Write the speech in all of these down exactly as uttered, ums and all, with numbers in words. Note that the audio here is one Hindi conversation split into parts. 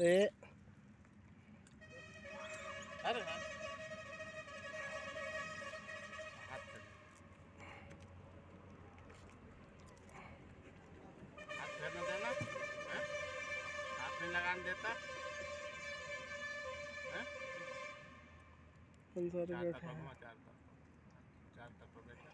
ए अरे लगान देता कौन सा रिकॉर्ड है? चार तक चार तक हो गया।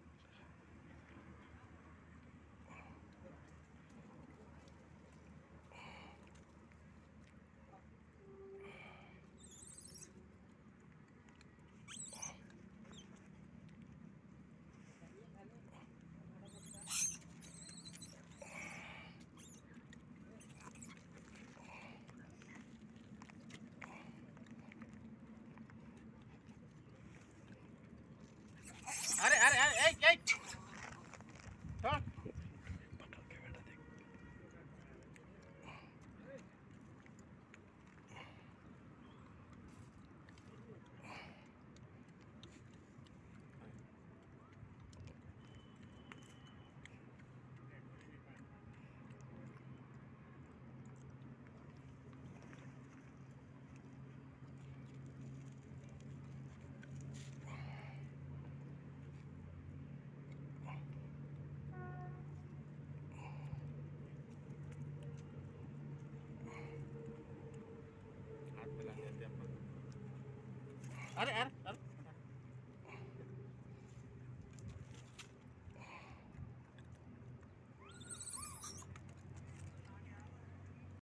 अरे अरे अरे एक एक छोड़ अरे अरे